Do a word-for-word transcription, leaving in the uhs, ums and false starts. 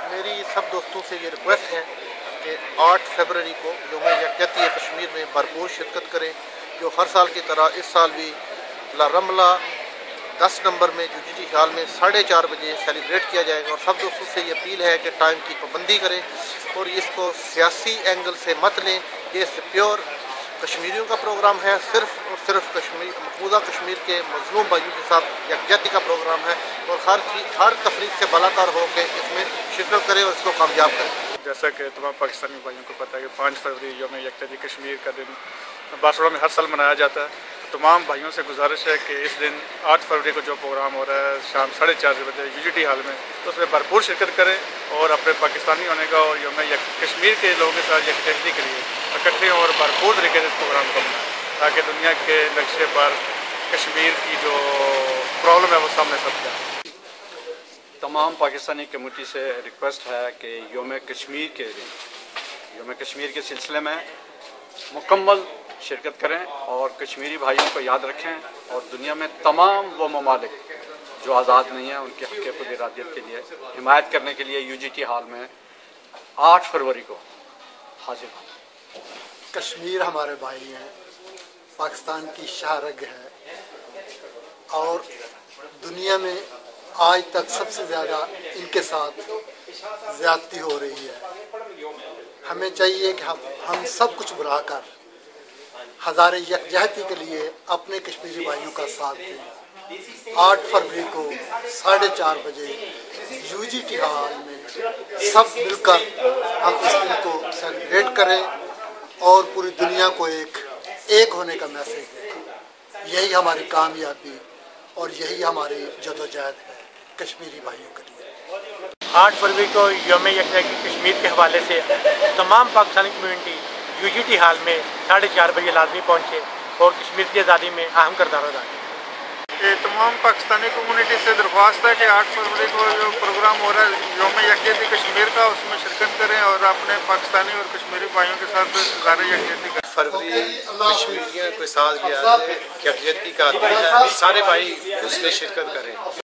मेरी सब दोस्तों से ये रिक्वेस्ट है कि आठ फरवरी को यौम यकजहती कश्मीर में भरपूर शिरकत करें, जो हर साल की तरह इस साल भी लारमला दस नंबर में जूजी हाल में साढ़े चार बजे सेलिब्रेट किया जाएगा। और सब दोस्तों से ये अपील है कि टाइम की पाबंदी करें और इसको सियासी एंगल से मत लें। ये प्योर कश्मीरियों का प्रोग्राम है, सिर्फ और सिर्फ कश्मीर मकबूजा कश्मीर के मजलूम भाइयों के साथ यकजहती का प्रोग्राम है और हर चीज हर तफरीक से बलाकार हो के इसमें शिरकत करें और इसको कामयाब करें। जैसा कि तमाम पाकिस्तानी भाइयों को पता है कि पाँच फरवरी यौम यकजहती कश्मीर का दिन बासोड़ा में हर साल मनाया जाता है। तो तमाम भाइयों से गुजारिश है कि इस दिन आठ फरवरी को जो प्रोग्राम हो रहा है शाम साढ़े चार बजे यूजीटी हाल में, तो उसमें भरपूर शिरकत करें और अपने पाकिस्तानी होने का और यौम कश्मीर के लोगों के साथ यकजहती के लिए इकट्ठे और भरपूर तरीके से इस प्रोग्राम को मनाएं, ताकि दुनिया के नक्शे पर कश्मीर की जो प्रॉब्लम है वो सामने सब जाए। तमाम पाकिस्तानी कम्यूनिटी से रिक्वेस्ट है कि यौम कश्मीर के दिन यौम कश्मीर के सिलसिले में मुकम्मल शिरकत करें और कश्मीरी भाइयों को याद रखें और दुनिया में तमाम वो ममालिक जो आज़ाद नहीं हैं उनके हक़ खुद इरादियत के लिए हिमायत करने के लिए यूजीटी हाल में आठ फरवरी को हाजिर हों। कश्मीर हमारे भाई हैं, पाकिस्तान की शाहरग है और दुनिया में आज तक सबसे ज़्यादा इनके साथ ज़्यादती हो रही है। हमें चाहिए कि हम हम सब कुछ भुलाकर हज़ारे यकजहती के लिए अपने कश्मीरी भाइयों का साथ दें। आठ फरवरी को साढ़े चार बजे यूजीटी हाल में सब मिलकर हम इस दिन को सेलिब्रेट करें और पूरी दुनिया को एक एक होने का मैसेज दें। यही हमारी कामयाबी और यही हमारी जदोजहद है कश्मीरी भाइयों के लिए। आठ फरवरी को यौम यकजहती कश्मीर के हवाले से तमाम पाकिस्तानी कम्यूनिटी यूजीटी हाल में साढ़े चार बजे लाजमी पहुँचे और कश्मीर की आज़ादी में अहम किरदार अदा किया। तमाम पाकिस्तानी कम्यूनिटी से दरख्वास्त है कि आठ फरवरी को जो प्रोग्राम हो रहा है यौम यकजहती कश्मीर का, उसमें शिरकत करें और अपने पाकिस्तानी और कश्मीरी भाइयों के साथ ज़ाहिर यकजहती करें। फरवरी कश्मीरियों के साथ भी यकजहती का दिन है, सारे भाई उसमें शिरकत करें।